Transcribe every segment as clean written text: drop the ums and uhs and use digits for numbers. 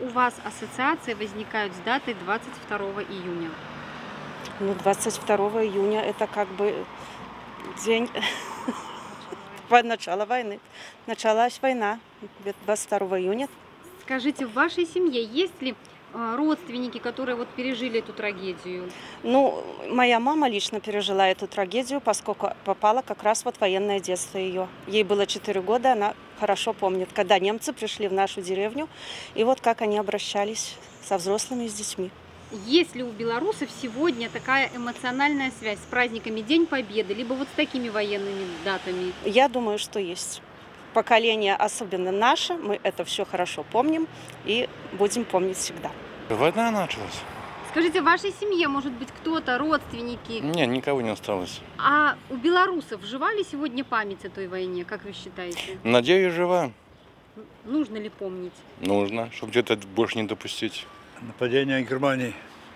вас ассоциации возникают с датой 22 июня? Ну, 22 июня это как бы день начала войны. Началась война 22 июня. Скажите, в вашей семье есть ли родственники, которые вот пережили эту трагедию? Ну, моя мама лично пережила эту трагедию, поскольку попала как раз вот в военное детство ее. Ей было 4 года, она хорошо помнит, когда немцы пришли в нашу деревню, и вот как они обращались со взрослыми и с детьми. Есть ли у белорусов сегодня такая эмоциональная связь с праздниками День Победы, либо вот с такими военными датами? Я думаю, что есть. Поколение, особенно наше, мы это все хорошо помним и будем помнить всегда. Война началась. Скажите, в вашей семье, может быть, кто-то, родственники? Нет, никого не осталось. А у белорусов жива ли сегодня память о той войне, как вы считаете? Надеюсь, жива. Нужно ли помнить? Нужно, чтобы где-то больше не допустить. Нападение Германии.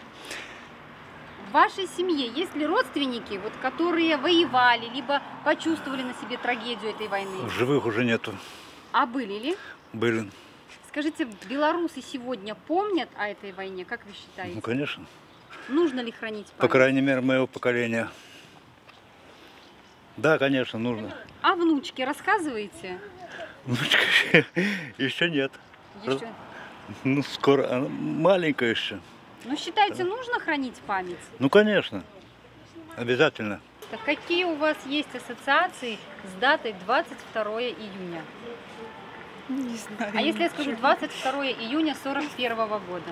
В вашей семье есть ли родственники, вот, которые воевали, либо почувствовали на себе трагедию этой войны? Живых уже нету. А были ли? Были. Скажите, белорусы сегодня помнят о этой войне, как вы считаете? Ну, конечно. Нужно ли хранить память? По крайней мере, моего поколения. Да, конечно, нужно. А внучки рассказываете? Внучка еще нет. Еще? Ну, скоро. Она маленькая еще. Ну, считаете, нужно хранить память? Ну, конечно. Обязательно. Так какие у вас есть ассоциации с датой 22 июня? Не знаю. А если я скажу 22 июня 41 года?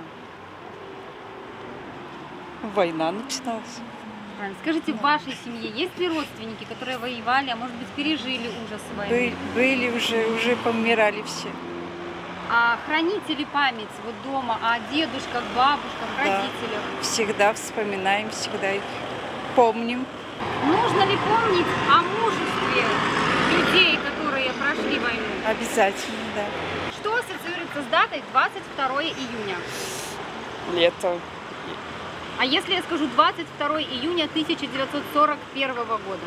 Война начиналась. Правильно. Скажите, в вашей семье есть ли родственники, которые воевали, а может быть пережили ужасы войны? Были уже помирали все. А храните ли память вот дома о дедушках, бабушках, Да. родителях? Всегда вспоминаем, всегда их помним. Нужно ли помнить о мужестве людей, которые прошли войну? Обязательно, да. Что ассоциируется с датой 22 июня? Лето. А если я скажу 22 июня 1941 года?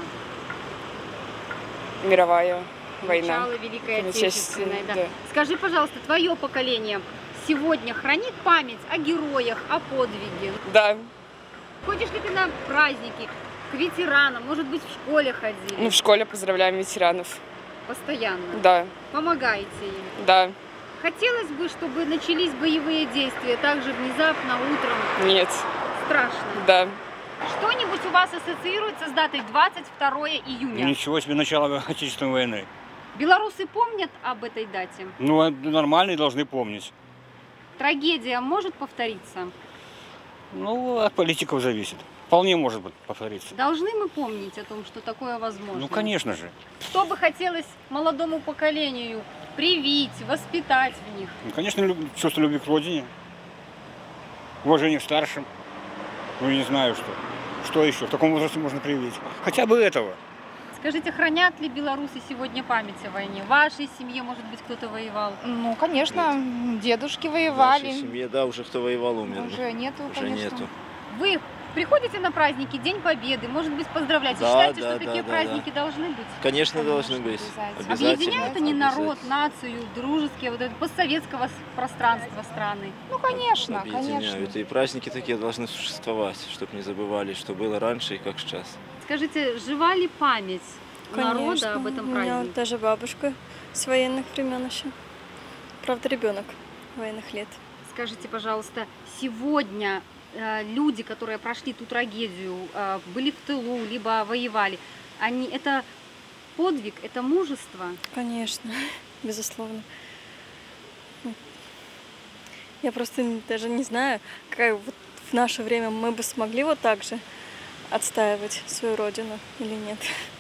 Мировая война. Начало Великой Отечественной, Отечественной. Да. да. Скажи, пожалуйста, твое поколение сегодня хранит память о героях, о подвиге? Да. Ходишь ли ты на праздники к ветеранам? Может быть, в школе ходили? Ну, в школе поздравляем ветеранов. Постоянно? Да, Помогаете им? да, Хотелось бы, чтобы начались боевые действия так же внезапно, утром? нет, Страшно. да. Что-нибудь у вас ассоциируется с датой 22 июня? Ничего себе, начало Отечественной войны. Белорусы помнят об этой дате? Ну, нормальные должны помнить. Трагедия может повториться? Ну, от политиков зависит. Вполне может быть повториться. Должны мы помнить о том, что такое возможно? Ну, конечно же. Что бы хотелось молодому поколению привить, воспитать в них? Ну, конечно, чувство любви к родине, уважение к старшим. Ну, не знаю, что. Что еще? В таком возрасте можно привить. Хотя бы этого. Скажите, хранят ли белорусы сегодня память о войне? В вашей семье, может быть, кто-то воевал? Ну, конечно, дедушки В воевали. нашей семье, да, уже кто воевал, умер. Уже нету, Уже конечно. нету. Вы приходите на праздники, День Победы, может быть, поздравляете? Да, Считаете, да, что да, такие да, праздники должны быть? Конечно, должны быть. обязательно. Объединяют они народ, Обязательно. нацию, дружеские, вот это постсоветского пространства страны? Ну, конечно, Объединяют. конечно. И праздники такие должны существовать, чтобы не забывали, что было раньше и как сейчас. Скажите, жива ли память народа об этом У меня празднике? даже бабушка с военных времен еще. Правда, ребенок военных лет. Скажите, пожалуйста, сегодня люди, которые прошли ту трагедию, были в тылу, либо воевали, это подвиг, это мужество? Конечно, безусловно. Я просто даже не знаю, как вот в наше время мы бы смогли вот так же отстаивать свою родину или нет.